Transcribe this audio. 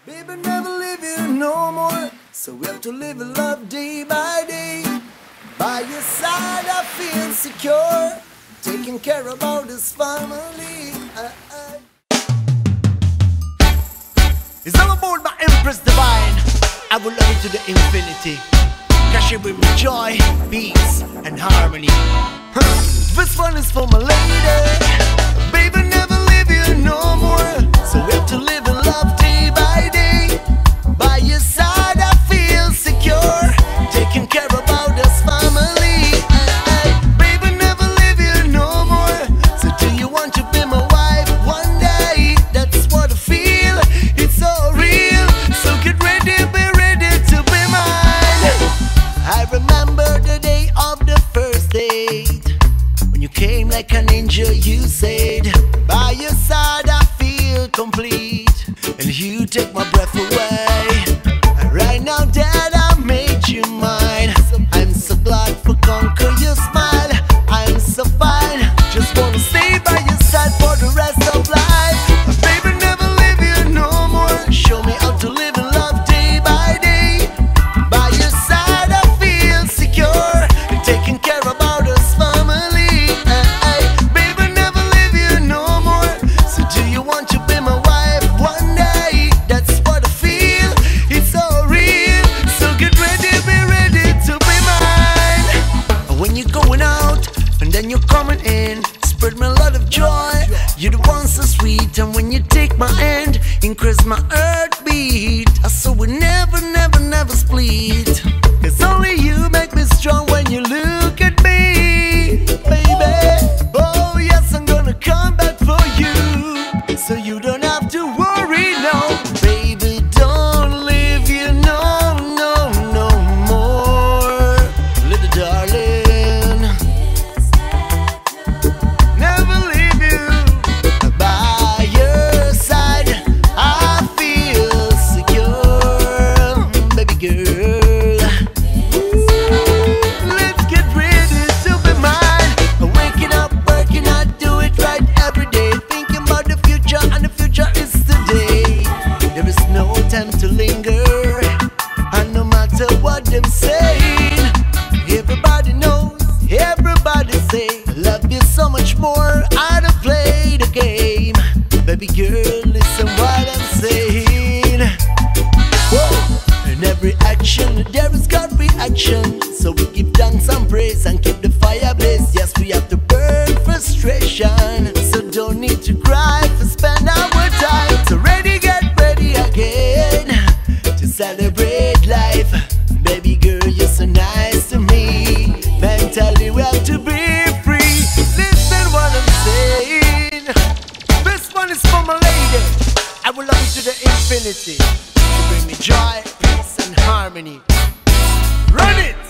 Baby, never leave you no more, so we have to live in love day by day. By your side I feel secure, taking care about this family. It's all about my Empress Divine. I will love you to the infinity, cause she bring me joy, peace and harmony. This one is for my lady. Baby, never leave you no more, so we have to live in love day by day. By your side I feel secure, taking care about this family. Baby, never leave you no more, so do you want to be my wife one day? That's what I feel, it's so real, so get ready, be ready to be mine. I remember the day of the first date, when you came like an angel, you said, by your side I feel complete, and you take my breath away. And right now that I made you mine, I'm so glad for conquer your smile. I'm so fine, just wanna stay by your side for the rest of life. Baby, never leave you no more, show me how to live in love day by day. By your side I feel secure, and taking care about us family. Baby, never leave you no more, so do you want to be my wife one day? That's what I feel, it's so real, so get ready, be ready to be mine. When you're going out and then you're coming in, spread me a lot of joy. You're the one so sweet, and when you take my hand, increase my heartbeat. So we never, never, never split, cause only you make me strong when you look at me, baby. Oh yes, I'm gonna come back for you, so you don't have to worry, no. Baby, don't leave you no, no, no more, little darling. Never leave you. By your side I feel secure, baby girl. Let's get ready to be mine. Waking up, working out, do it right every day, thinking about the future, and the future is today. There is no time to linger, and no matter what them saying, everybody knows, everybody say, I love you so much more, I don't play the game. Baby girl, listen what I'm saying. Whoa. In every action there is God reaction, so we give thanks and praise and keep the fire blaze. Yes, we have to burn frustration, so don't need to cry for spend our time. So get ready again to celebrate life. Baby girl, you're so nice to me. Mentally we have to be free. Listen what I'm saying. This one is for my lady. I will love you to the infinity, to bring me joy, peace and harmony. Run it!